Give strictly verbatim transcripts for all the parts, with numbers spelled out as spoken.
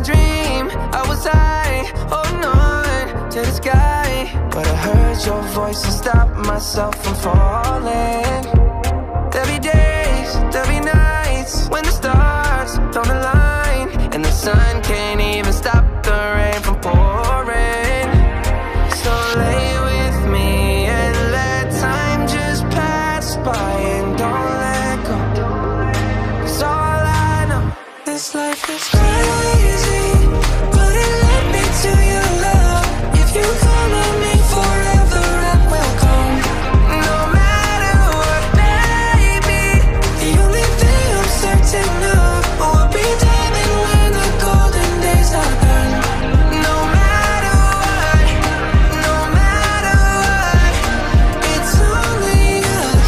dream, I was high, holding on to the sky. But I heard your voice and stopped myself from falling. There'll be days, there'll be nights when the stars don't align, and the sun can't even stop the rain from pouring. So lay with me and let time just pass by, and don't let go, 'cause all I know, this life is crazy, but it led me to your love. If you call on me forever, I will come. No matter what, baby, the only thing I'm certain of will be diamond when the golden days are done. No matter what, no matter what, it's only us.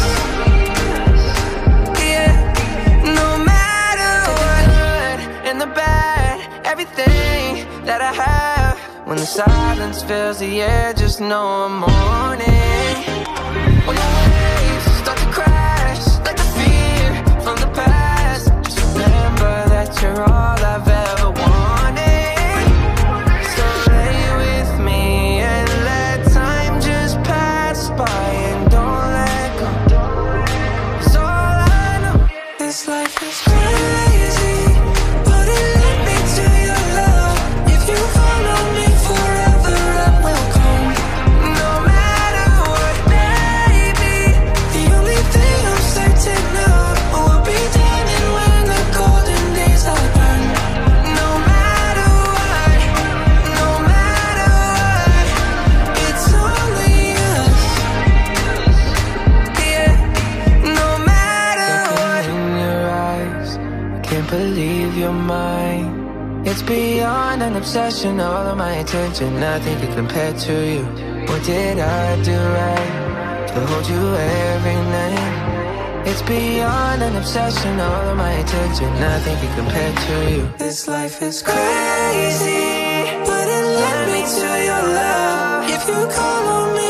Yeah, no matter what, and the bad, everything that I have. When the silence fills the air, just know I'm on it. When the waves start to crash, like the fear from the past, just remember that you're all I've ever wanted. So lay with me and let time just pass by, and don't let go, 'cause all I know, this life is crazy, but it led me to your love. If you call on me forever, I will come. No matter what, baby, the only thing I'm certain of will be diamond when the golden days are done. No matter what, no matter what, it's only us. Yeah, no matter what. In your eyes, I can't believe you're mine. It's beyond an obsession, all of my attention, nothing can compare to you. What did I do right to hold you every night? It's beyond an obsession, all of my attention, nothing can compare to you. This life is crazy, but it led me to your love. If you call on me